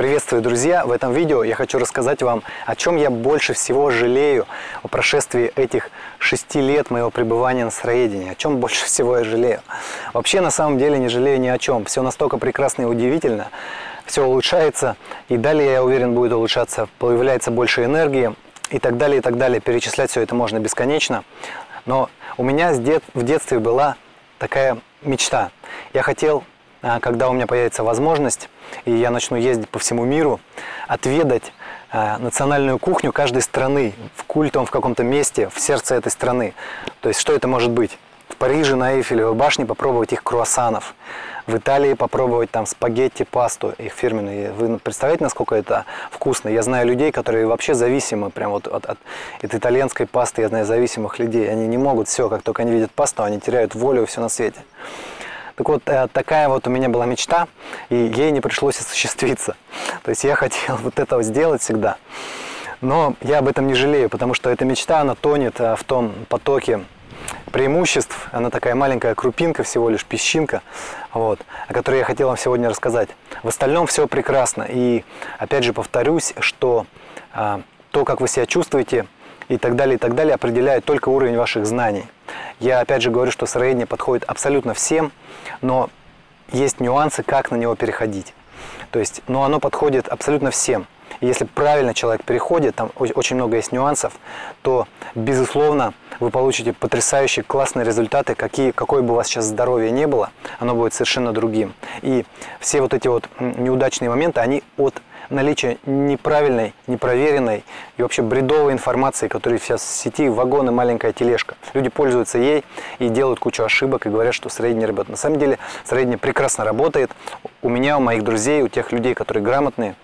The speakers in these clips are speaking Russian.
Приветствую, друзья! В этом видео я хочу рассказать вам, о чем я больше всего жалею о прошествии этих 6 лет моего пребывания на сыроедении. О чем больше всего я жалею? Вообще, на самом деле, не жалею ни о чем. Все настолько прекрасно и удивительно. Все улучшается, и далее, я уверен, будет улучшаться. Появляется больше энергии и так далее, и так далее. Перечислять все это можно бесконечно. Но у меня в детстве была такая мечта. Я хотел, когда у меня появится возможность, и я начну ездить по всему миру, отведать национальную кухню каждой страны в культовом в каком-то месте, в сердце этой страны. То есть, что это может быть? В Париже на Эйфелевой башне попробовать их круассанов. В Италии попробовать там спагетти, пасту, их фирменные. Вы представляете, насколько это вкусно? Я знаю людей, которые вообще зависимы прям вот от итальянской пасты. Я знаю зависимых людей. Они не могут все, как только они видят пасту, они теряют волю и все на свете. Так вот, такая вот у меня была мечта, и ей не пришлось осуществиться. То есть я хотел вот это сделать всегда. Но я об этом не жалею, потому что эта мечта, она тонет в том потоке преимуществ. Она такая маленькая крупинка, всего лишь песчинка, вот, о которой я хотел вам сегодня рассказать. В остальном все прекрасно. И опять же повторюсь, что то, как вы себя чувствуете, и так далее, определяет только уровень ваших знаний. Я опять же говорю, что сыроедение подходит абсолютно всем, но есть нюансы, как на него переходить. То есть, но оно подходит абсолютно всем. И если правильно человек переходит, там очень много есть нюансов, то, безусловно, вы получите потрясающие, классные результаты, какое бы у вас сейчас здоровье не было, оно будет совершенно другим. И все вот эти вот неудачные моменты, они от наличия неправильной, непроверенной и вообще бредовой информации, которая сейчас в сети, вагон и маленькая тележка. Люди пользуются ей и делают кучу ошибок и говорят, что сыроедение работает. На самом деле сыроедение прекрасно работает. У меня, у моих друзей, у тех людей, которые грамотные,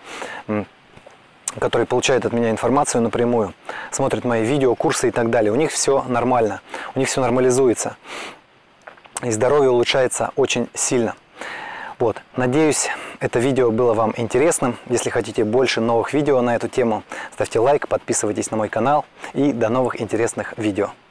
которые получают от меня информацию напрямую, смотрят мои видео, курсы и так далее. У них все нормально, у них все нормализуется. И здоровье улучшается очень сильно. Вот. Надеюсь, это видео было вам интересным. Если хотите больше новых видео на эту тему, ставьте лайк, подписывайтесь на мой канал и до новых интересных видео.